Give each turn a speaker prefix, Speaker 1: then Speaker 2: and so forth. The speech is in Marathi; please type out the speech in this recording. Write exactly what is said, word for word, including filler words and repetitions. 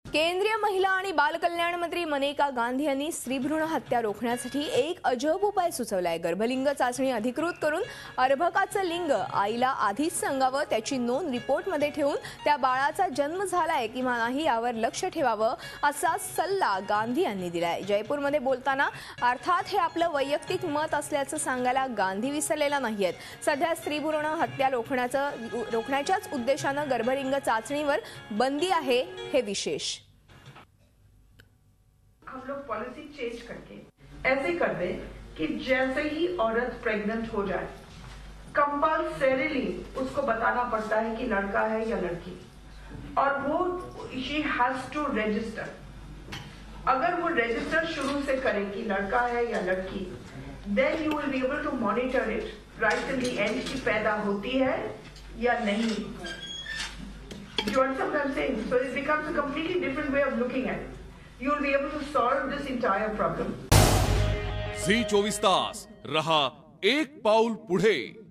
Speaker 1: केंद्रीय महिला आणि बालकल्याण मंत्री मनेका गांधी यांनी स्त्रीभ्रूण हत्या रोखण्यासाठी एक अजब उपाय सुचवलाय। गर्भलिंग चाचणी अधिकृत करून अर्भकाचं लिंग आईला आधीच सांगावं, त्याची नोंद रिपोर्टमध्ये ठेवून त्या बाळाचा जन्म झालाय किंवा नाही यावर लक्ष ठेवावं, असा सल्ला गांधी यांनी दिलाय। जयपूरमध्ये बोलताना अर्थात हे आपलं वैयक्तिक मत असल्याचं सांगायला गांधी विसरलेला नाहीयेत। सध्या स्त्रीभ्रूण हत्या रोखण्याचं रोखण्याच्याच उद्देशानं गर्भलिंग चाचणीवर बंदी आहे, हे विशेष।
Speaker 2: हम लोग पॉलिसी चेंज करके ऐसे कर दें कि जैसे ही औरत प्रेग्नेंट हो जाए कंपल्सरीली उसको बताना पड़ता है कि लड़का है या लड़की, और वो शी हैज टू रजिस्टर। अगर वो रजिस्टर शुरू से करे कि लड़का है या लड़की, then you will be able to monitor it right till the end कि पैदा होती है या नहीं। You understand what I'm saying? So it becomes a completely different way of looking at it. You will be able to solve this entire problem.
Speaker 3: झी चोवीस तास रहा एक पाऊल पुढे।